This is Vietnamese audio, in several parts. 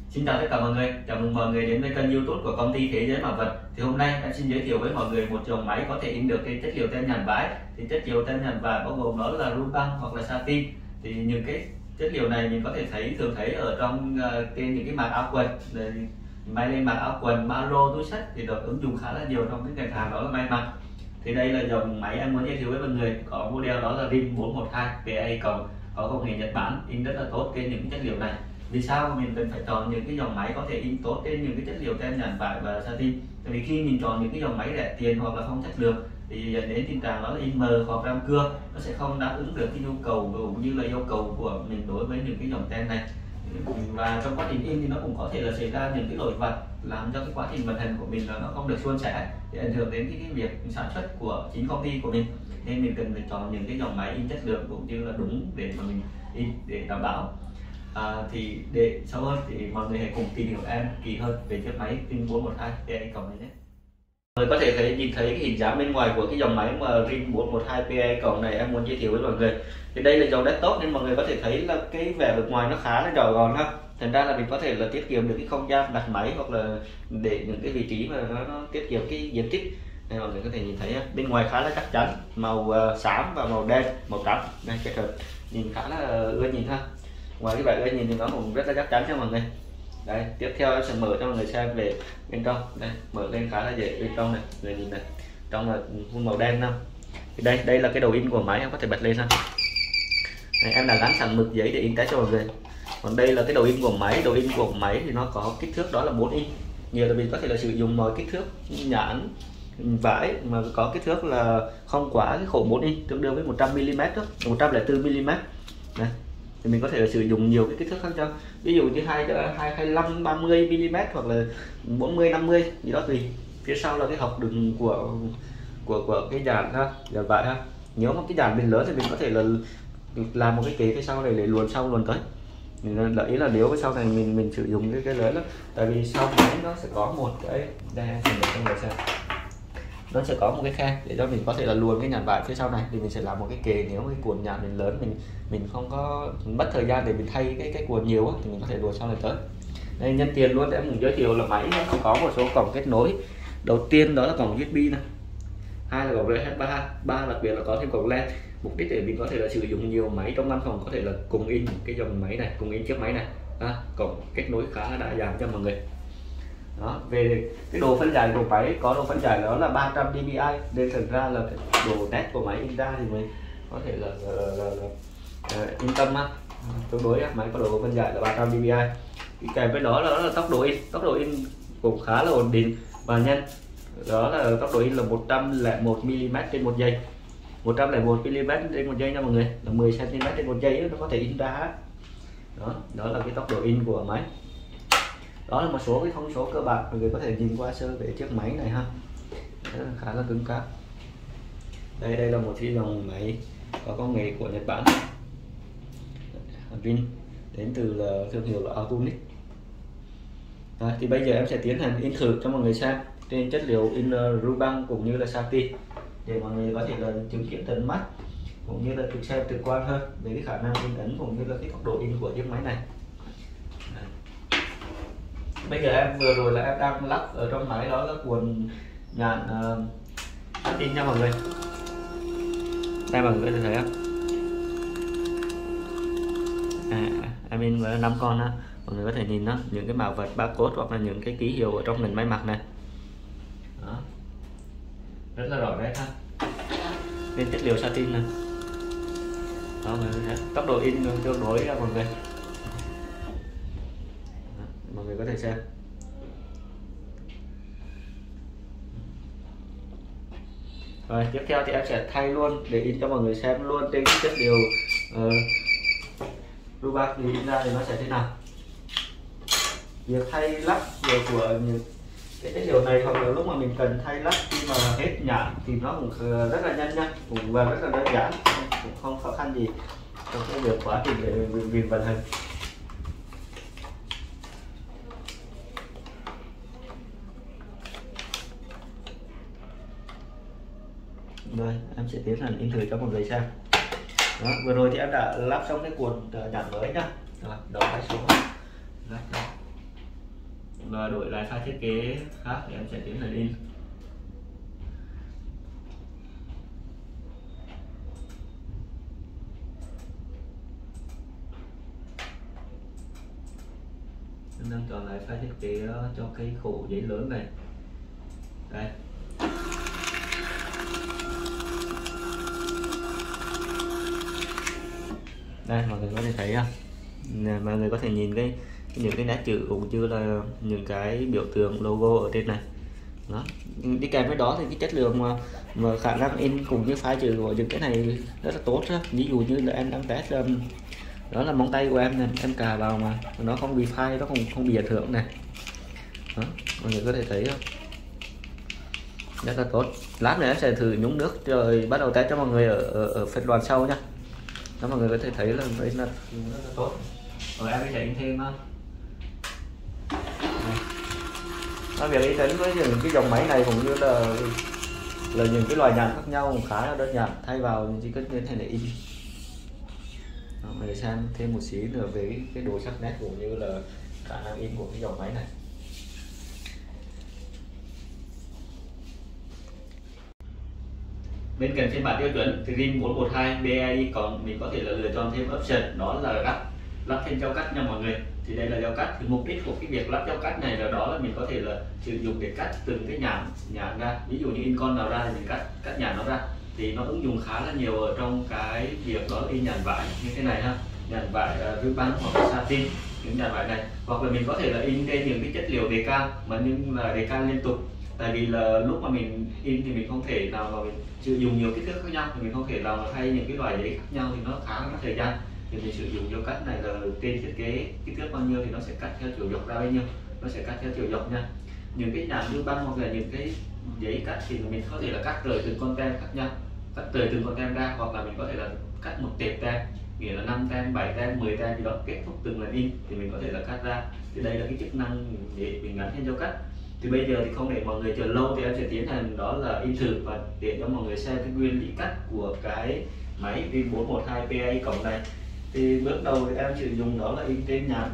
Xin chào tất cả mọi người, chào mừng mọi người đến với kênh YouTube của công ty Thế Giới Mạ Vật. Thì hôm nay em xin giới thiệu với mọi người một dòng máy có thể in được cái chất liệu tem nhãn vải. Thì chất liệu tem nhãn vải bao gồm đó là ruban hoặc là satin. Thì những cái chất liệu này mình có thể thường thấy ở trong trên những cái màng áo quần, may lên màng áo quần, ba lô, túi xách thì được ứng dụng khá là nhiều trong cái ngành hàng đó là may mặc. Thì đây là dòng máy em muốn giới thiệu với mọi người, có model đó là RIN 412 PA+, có công nghệ Nhật Bản, in rất là tốt trên những chất liệu này. Vì sao mình cần phải chọn những cái dòng máy có thể in tốt trên những cái chất liệu tem nhãn vải và satin? Tại vì khi mình chọn những cái dòng máy rẻ tiền hoặc là không chất lượng thì dẫn đến tình trạng đó là in mờ hoặc răm cưa, nó sẽ không đáp ứng được cái nhu cầu cũng như là yêu cầu của mình đối với những cái dòng tem này. Và trong quá trình in thì nó cũng có thể là xảy ra những cái lỗi vặt làm cho cái quá trình vận hành của mình nó không được suôn sẻ, để ảnh hưởng đến cái việc sản xuất của chính công ty của mình. Nên mình cần phải chọn những cái dòng máy in chất lượng cũng như là đúng để mà mình in để đảm bảo. Thì để sâu hơn thì mọi người hãy cùng tìm hiểu em kỹ hơn về chiếc máy RIN 412 PA+ này nhé. Mọi người có thể nhìn thấy cái hình dáng bên ngoài của cái dòng máy mà RIN 412 PA+ này em muốn giới thiệu với mọi người. Thì đây là dòng desktop nên mọi người có thể thấy là cái vẻ bề ngoài nó khá là nhỏ gọn ha. Thành ra là mình có thể là tiết kiệm được cái không gian đặt máy hoặc là để những cái vị trí mà nó tiết kiệm cái diện tích. Đây mọi người có thể nhìn thấy bên ngoài khá là chắc chắn, màu xám và màu đen, màu trắng đây kết hợp nhìn khá là ưa nhìn ha. Ngoài cái vẻ ưa nhìn thì nó cũng rất là chắc chắn cho mọi người. Đây tiếp theo em sẽ mở cho mọi người xem về bên trong. Đây mở lên khá là dễ, bên trong này người nhìn này, trong là màu đen nè. Thì đây là cái đầu in của máy, em có thể bật lên ha. Đây, em đã gắn sẵn mực giấy để in test cho mọi người. Còn đây là cái đầu in của máy. Đầu in của máy thì nó có kích thước đó là 4 inch. Nhiều là mình có thể là sử dụng mọi kích thước nhãn vải mà có kích thước là không quá cái khổ 4 inch, tương đương với 100 mm đó, 104 mm. Đây thì mình có thể là sử dụng nhiều cái kích thước khác nhau, ví dụ như 25 30 mm hoặc là 40 50 gì đó tùy. Phía sau là cái hộc đựng của cái dàn ha, dàn vải ha. Nếu mà cái dàn mình lớn thì mình có thể là làm một cái kế phía sau này để luồn sau luồn tới. Mình lợi ý là nếu sau này mình sử dụng cái lớn đó, tại vì sau máy nó sẽ có một cái đây cho người xem, nó sẽ có một cái khe để cho mình có thể là luồn cái nhãn vải phía sau này, thì mình sẽ làm một cái kề. Nếu cái cuộn nhãn mình lớn, mình không có mất thời gian để mình thay cái cuộn nhiều á, thì mình có thể luồn sau này tới. Đây nhân tiền luôn em muốn giới thiệu là máy nó có một số cổng kết nối. Đầu tiên đó là cổng USB này, hai là cổng RS3, ba đặc biệt là có thêm cổng LAN. Mục đích để mình có thể là sử dụng nhiều máy trong văn phòng có thể là cùng in cái dòng máy này, cùng in chiếc máy này. Cổng kết nối khá là đa dạng cho mọi người. Đó, về cái độ phân giải của máy, có độ phân giải đó là 300 dpi, nên thực ra là cái độ nét của máy in ra thì mình có thể là yên tâm á. Tương đối máy có độ phân giải là 300 dpi. Kèm với đó là tốc độ in cũng khá là ổn định và nhanh. Đó là tốc độ in là 101 mm trên một giây, 101 mm trên một giây nha mọi người, là 10 cm trên một giây nó có thể in ra. Đó là cái tốc độ in của máy. Đó là một số cái thông số cơ bản, mọi người có thể nhìn qua sơ về chiếc máy này ha. Khá là cứng cáp. Đây là một cái dòng máy có công nghệ của Nhật Bản, RIN, đến từ là thương hiệu là Autonic. Thì bây giờ em sẽ tiến hành in thử cho mọi người xem trên chất liệu in ruban cũng như là satin, để mọi người có thể là chứng kiến tận mắt cũng như là thực xem trực quan hơn về cái khả năng in ấn cũng như là cái tốc độ in của chiếc máy này. Bây giờ em vừa rồi là em đang lắp ở trong máy đó là cuộn nhãn satin nha mọi người. Đây mọi người có thể thấy không? Em in với 5 con ha. Mọi người có thể nhìn đó, những cái màu vật barcode hoặc là những cái ký hiệu ở trong ngành may mặc này. Đó, rất là rõ nét ha. Nên chất liệu satin này. Đó, mọi người thấy tốc độ in tương đối ra mọi người. Mọi người có thể xem. Rồi tiếp theo thì em sẽ thay luôn để in cho mọi người xem luôn trên cái chất liệu ruban thì in ra thì nó sẽ thế nào. Việc thay lắp của những cái chất liệu này hoặc là lúc mà mình cần thay lắp khi mà hết nhãn thì nó cũng rất là nhanh nha, cũng và rất là đơn giản, cũng không khó khăn gì trong cái việc quá trình để mình vận hành. Rồi em sẽ tiến hành in thử cho mọi người xem. Đó, vừa rồi thì em đã lắp xong cái cuộn nhãn mới nhá. Rồi đầu tay xuống. Đó. và đổi lại file thiết kế khác thì em sẽ tiến hành in. Em đang chọn lại file thiết kế cho cái khổ giấy lớn này. Đây. Đây mọi người có thể thấy không? Mọi người có thể nhìn những cái nét chữ cũng như là những cái biểu tượng logo ở trên này. Đó. Đi kèm với đó thì cái chất lượng mà khả năng in cũng như file chữ của những cái này rất là tốt đó. Ví dụ như là em đang test đó là móng tay của em này, em cà vào mà nó không bị phai, nó không bị ảnh hưởng này. Đó, mọi người có thể thấy không? Rất là tốt. Lát nữa em sẽ thử nhúng nước rồi bắt đầu test cho mọi người ở phân đoạn sau nha. Đó, mọi người có thể thấy là đây là rất là tốt. Rồi em sẽ in thêm việc in đến với những cái dòng máy này cũng như là những cái loại nhãn khác nhau cũng khá là đơn giản, thay vào chỉ cần đến thế này in. Đó, mình xem thêm một xí nữa về cái độ sắc nét cũng như là khả năng in của cái dòng máy này. Bên cạnh phiên bản tiêu chuẩn thì RIM 412 BAI còn mình có thể là lựa chọn thêm option, đó là lắp thêm dao cắt nha mọi người. Thì đây là dao cắt, thì mục đích của cái việc lắp dao cắt này là đó là mình có thể là sử dụng để cắt từng cái nhãn ra. Ví dụ như in con nào ra thì mình cắt nhãn nó ra, thì nó ứng dụng khá là nhiều ở trong cái việc đó là in nhãn vải như thế này ha, nhãn vải ruban hoặc là satin, những nhãn vải này. Hoặc là mình có thể là in trên những cái chất liệu đề can mà nhưng là đề can liên tục. Tại vì là lúc mà mình in thì mình không thể nào mà mình sử dụng nhiều kích thước khác nhau, thì mình không thể nào mà thay những cái loại giấy khác nhau thì nó khá mất thời gian. Thì mình sử dụng dao cắt này là trên thiết kế kích thước bao nhiêu thì nó sẽ cắt theo chiều dọc ra bao nhiêu, nó sẽ cắt theo chiều dọc nha. Những cái nhãn ruban hoặc là những cái giấy cắt thì mình có thể là cắt rời từng con tem khác nhau, cắt rời từng con tem ra, hoặc là mình có thể là cắt một tệp tem, nghĩa là 5 tem, 7 tem, 10 tem gì đó, kết thúc từng lần in thì mình có thể là cắt ra. Thì đây là cái chức năng để mình gắn thêm dao cắt. Thì bây giờ thì không để mọi người chờ lâu thì em sẽ tiến hành đó là in thử và để cho mọi người xem cái nguyên lý cắt của cái máy RIM 412 PAI cộng này. Thì bước đầu thì em sử dụng đó là in trên nhãn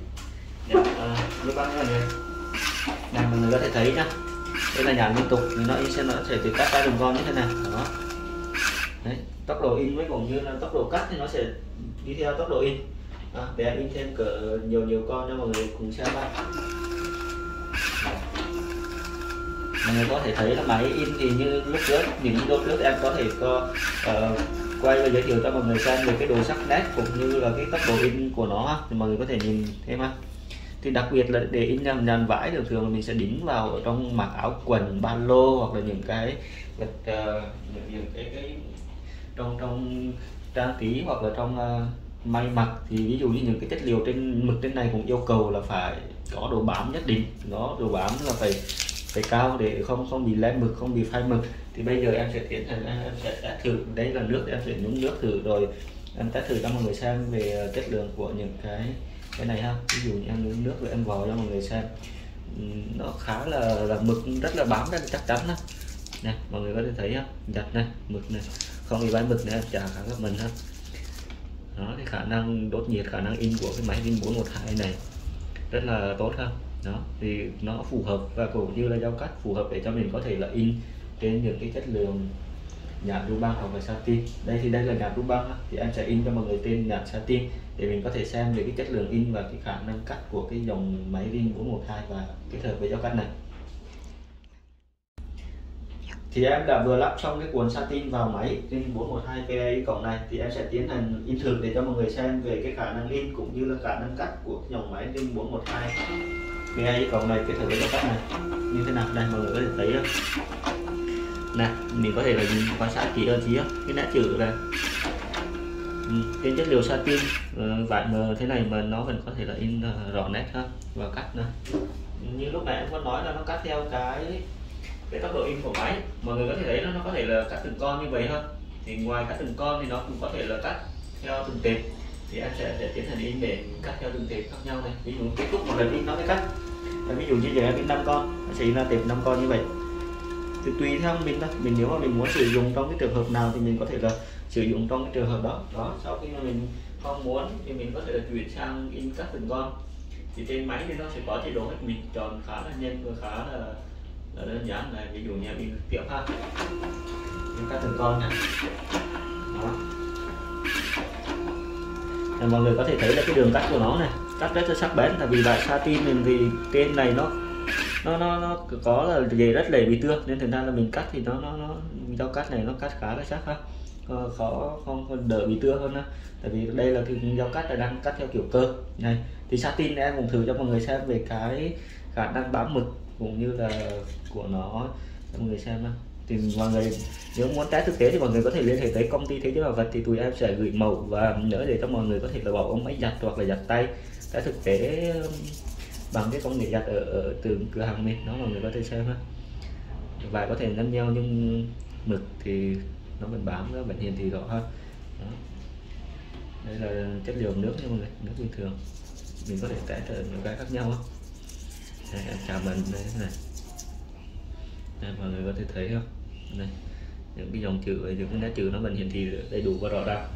ruban này. Mọi người có thể thấy nhá, đây là nhãn liên tục thì nó in nó sẽ từ cắt ra đường con như thế này. Đó. Đấy, tốc độ in với cũng như là tốc độ cắt thì nó sẽ đi theo tốc độ in. Để em in thêm cỡ nhiều con cho mọi người cùng xem吧. Mọi người có thể thấy là máy in thì như lúc trước, những video trước em có thể quay và giới thiệu cho mọi người xem về cái độ sắc nét cũng như là cái tốc độ in của nó, thì mọi người có thể nhìn thêm ha. Thì đặc biệt là để in nhãn vải thường là mình sẽ đính vào ở trong mặc áo quần, ba lô hoặc là những cái những cái trong trang trí hoặc là trong may mặc. Thì ví dụ như những cái chất liệu trên mực trên này cũng yêu cầu là phải có độ bám nhất định, nó độ bám là phải cao để không bị lem mực, không bị phai mực. Thì bây giờ em sẽ tiến hành em sẽ test thử, đây là nước, em sẽ nhúng nước thử rồi em test thử cho mọi người xem về chất lượng của những cái này ha. Ví dụ như em nhúng nước rồi em vò cho mọi người xem, nó khá là mực rất là bám, rất là chắc chắn đó. Này mọi người có thể thấy không, giặt này, mực này không bị bay mực này, chả khá gấp mình ha. Đó, thì khả năng đốt nhiệt, khả năng in của cái máy RIM 412 này rất là tốt ha. Đó, thì nó phù hợp và cũng như là dao cắt phù hợp để cho mình có thể là in trên những cái chất lượng nhãn ruban hoặc là satin. Đây là nhãn ruban, thì em sẽ in cho mọi người tên nhãn satin để mình có thể xem về cái chất lượng in và cái khả năng cắt của cái dòng máy RIM 412 và kết hợp với dao cắt này. Thì em đã vừa lắp xong cái cuộn satin vào máy RIM 412 PAI cộng này, thì em sẽ tiến hành in thử để cho mọi người xem về cái khả năng in cũng như là khả năng cắt của cái dòng máy RIM 412 PAI cộng này kết hợp với dao cắt này như thế nào. Đây mọi người có thể thấy đó. Này mình có thể là nhìn quan sát kỹ hơn tí cái nét chữ này, trên chất liệu satin vải mờ thế này mà nó vẫn có thể là in rõ nét hơn và cắt nữa. Như lúc nãy em có nói là nó cắt theo cái tốc độ in của máy, mọi người có thể thấy nó có thể là cắt từng con như vậy thôi. Thì ngoài cắt từng con thì nó cũng có thể là cắt theo từng tệp, thì em sẽ tiến hành in để cắt theo từng tệp khác nhau này. Ví dụ kết thúc một lần in nó mới cắt, ví dụ như giờ em in 5 con, nó sẽ in ra tệp 5 con như vậy. Thì tùy theo mình thôi, mình nếu mà mình muốn sử dụng trong cái trường hợp nào thì mình có thể là sử dụng trong cái trường hợp đó. Sau khi mà mình không muốn thì mình có thể là chuyển sang in cắt từng con. thì trên máy thì nó sẽ có chế độ mình chọn khá là nhanh và khá là đơn giản. Này ví dụ như mình tiếp ha, mình cắt từng con nha. Đó. Mọi người có thể thấy là cái đường cắt của nó này, cắt rất là sắc bén, tại vì loại satin mình thì trên này nó có là dễ rất là bị tưa, nên thực ra là mình cắt thì nó dao cắt này nó cắt khá là sắc ha, khó không đỡ bị tưa hơn đó. Tại vì đây là cái dao cắt là đang cắt theo kiểu cơ này. Thì satin em cũng thử cho mọi người xem về cái khả năng bám mực cũng như là của nó cho mọi người xem đó. Thì mọi người nếu muốn test thực tế thì mọi người có thể liên hệ tới công ty Thế Giới Bảo Vật, thì tụi em sẽ gửi mẫu và nhớ để cho mọi người có thể là bỏ ống máy giặt hoặc là giặt tay test thực tế bằng cái công nghệ giặt ở từ cửa hàng mình đó, mọi người có thể xem ha. Và có thể nhăn nhau nhưng mực thì nó vẫn bám, nó vẫn hiển thị rõ hơn. Đó. Đây là chất liệu nước nha mọi người, nước bình thường mình có thể test ở những cái khác nhau không. Đây, em chạm mình đây này. Đây, mọi người có thể thấy không, này những cái dòng chữ, những cái nét chữ nó vẫn hiển thị đầy đủ và rõ ràng.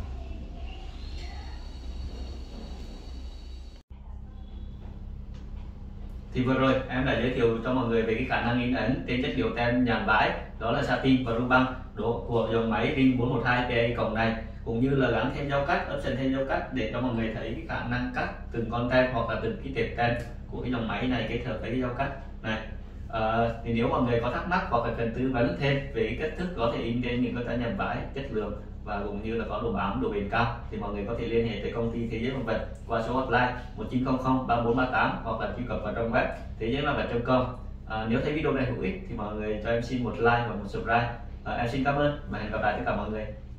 Thì vừa rồi em đã giới thiệu cho mọi người về cái khả năng in ấn trên chất liệu tem nhàn vải, đó là satin và ruban của dòng máy Ring 412 TI cộng này, cũng như là gắn thêm dao cắt, option thêm dao cắt để cho mọi người thấy cái khả năng cắt từng con tem hoặc là từng cái tệp tem của cái dòng máy này kết hợp với cái dao cắt này. Thì nếu mọi người có thắc mắc hoặc là cần tư vấn thêm về cái cách thức có thể in trên những cái tem nhàn vải chất lượng và cũng như là có độ bám, độ bền cao, thì mọi người có thể liên hệ tới công ty Thế Giới Bảo Vật qua số hotline 1900 3438 hoặc là truy cập vào trong web thế giới bảo vật.com. Nếu thấy video này hữu ích thì mọi người cho em xin một like và một subscribe. Em xin cảm ơn và hẹn gặp lại tất cả mọi người.